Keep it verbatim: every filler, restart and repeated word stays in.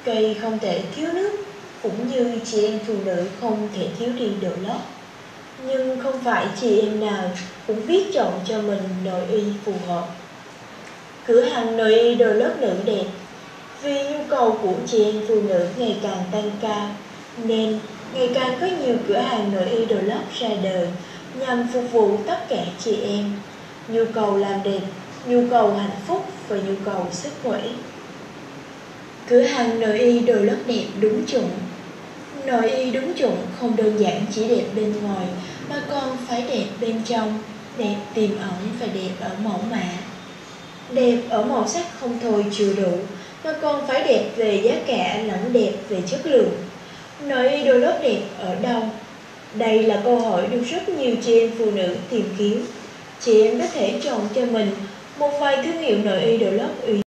Cây không thể thiếu nước, cũng như chị em phụ nữ không thể thiếu đi đồ lót. Nhưng không phải chị em nào cũng biết chọn cho mình nội y phù hợp. Cửa hàng nội y đồ lót nữ đẹp. Vì nhu cầu của chị em phụ nữ ngày càng tăng cao, nên ngày càng có nhiều cửa hàng nội y đồ lót ra đời nhằm phục vụ tất cả chị em. Nhu cầu làm đẹp, nhu cầu hạnh phúc và nhu cầu sức khỏe. Cửa hàng nội y đồ lót đẹp đúng chuẩn. Nội y đúng chuẩn không đơn giản chỉ đẹp bên ngoài, mà còn phải đẹp bên trong, đẹp tiềm ẩn và đẹp ở mẫu mã. Đẹp ở màu sắc không thôi chưa đủ, mà còn phải đẹp về giá cả lẫn đẹp về chất lượng. Nội y đồ lót đẹp ở đâu? Đây là câu hỏi được rất nhiều chị em phụ nữ tìm kiếm. Chị em có thể chọn cho mình một vài thương hiệu nội y đồ lót uy